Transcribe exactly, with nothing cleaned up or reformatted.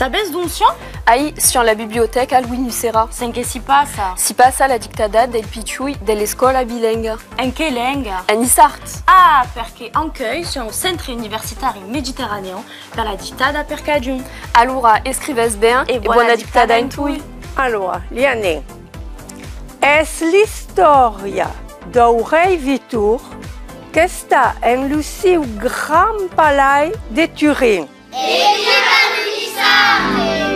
Sabes d'unción? Ahí, sur la biblioteca al Winusera. ¿En qué si pasa? Si passa la dictadad del Pichuy dell'escola bilingue. En qué lengua? En Isart. Ah, perché anche c'è un centro universitario mediterraneo per la dictada per Cajun. Allora, escrives bien E e buona buona dictada dictada in in tui. Allora, Liane, es l'istoria do rei Vitur che sta en Luciu Gran Palais de Turin. E viva l'Unisate!